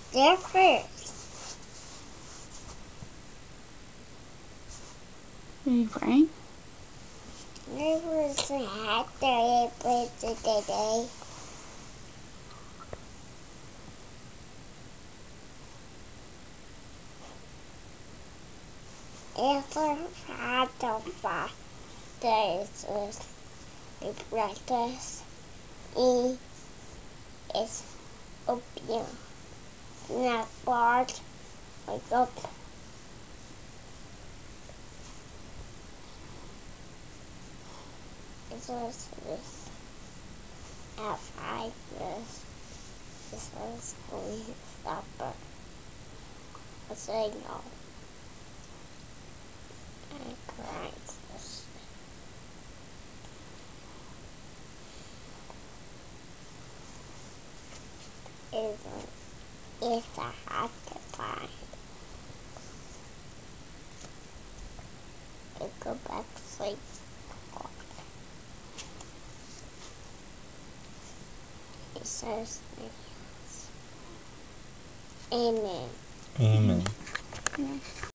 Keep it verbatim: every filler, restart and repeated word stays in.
There first. Are you praying? There was a hat that I played today. After had the fathers was a practice. E is opium. Not bored. Wake up. It was this. At five years, this was going to supper. I said no. I cried. This. It's a, it's a hard to find. I go back to sleep. It says yes. Amen. Amen. Yeah.